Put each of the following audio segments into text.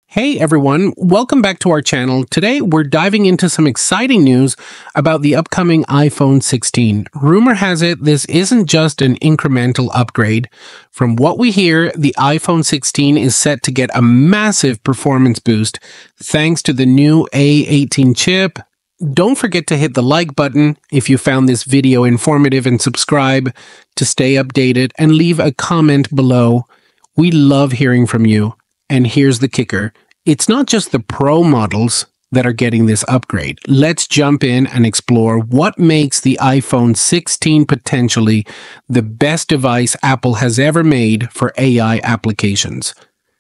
Hey everyone, welcome back to our channel. Today we're diving into some exciting news about the upcoming iPhone 16. Rumor has it this isn't just an incremental upgrade. From what we hear, the iPhone 16 is set to get a massive performance boost thanks to the new A15 chip. Don't forget to hit the like button if you found this video informative and subscribe to stay updated and leave a comment below. We love hearing from you. And here's the kicker. It's not just the Pro models that are getting this upgrade. Let's jump in and explore what makes the iPhone 16 potentially the best device Apple has ever made for AI applications.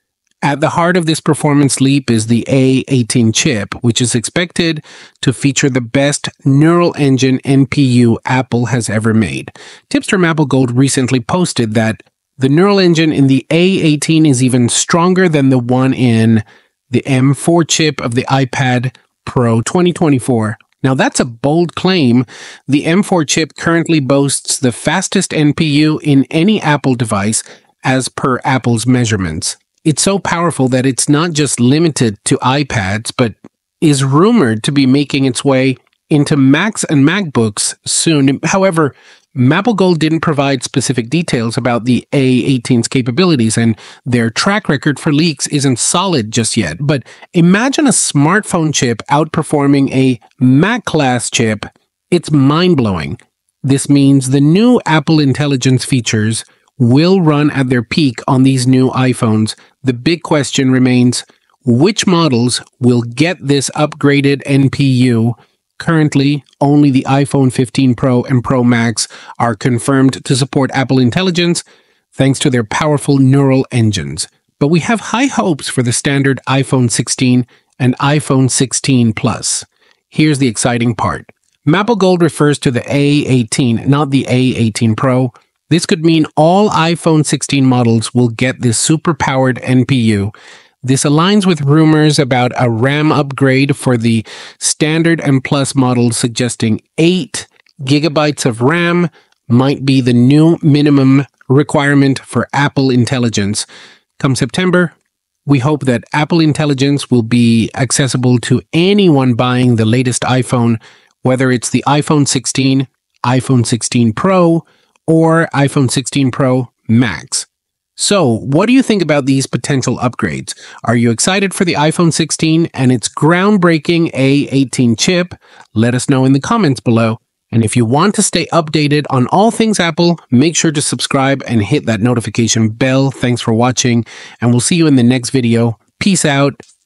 At the heart of this performance leap is the A15 chip, which is expected to feature the best neural engine NPU Apple has ever made. Tipster MappleGold recently posted that the neural engine in the A18 is even stronger than the one in the M4 chip of the iPad Pro 2024. Now that's a bold claim. The M4 chip currently boasts the fastest NPU in any Apple device as per Apple's measurements. It's so powerful that it's not just limited to iPads, but is rumored to be making its way into Macs and MacBooks soon. However, MappleGold didn't provide specific details about the A18's capabilities, and their track record for leaks isn't solid just yet. But imagine a smartphone chip outperforming a Mac-class chip. It's mind-blowing. This means the new Apple Intelligence features will run at their peak on these new iPhones. The big question remains, which models will get this upgraded NPU? Currently, only the iPhone 15 Pro and Pro Max are confirmed to support Apple Intelligence thanks to their powerful neural engines. But we have high hopes for the standard iPhone 16 and iPhone 16 Plus. Here's the exciting part. MappleGold refers to the A18, not the A18 Pro. This could mean all iPhone 16 models will get this super-powered NPU. This aligns with rumors about a RAM upgrade for the standard and Plus models, suggesting 8 gigabytes of RAM might be the new minimum requirement for Apple Intelligence. Come September, we hope that Apple Intelligence will be accessible to anyone buying the latest iPhone, whether it's the iPhone 16, iPhone 16 Pro, or iPhone 16 Pro Max. So, what do you think about these potential upgrades? Are you excited for the iPhone 16 and its groundbreaking A18 chip? Let us know in the comments below. And if you want to stay updated on all things Apple, make sure to subscribe and hit that notification bell. Thanks for watching, and we'll see you in the next video. Peace out.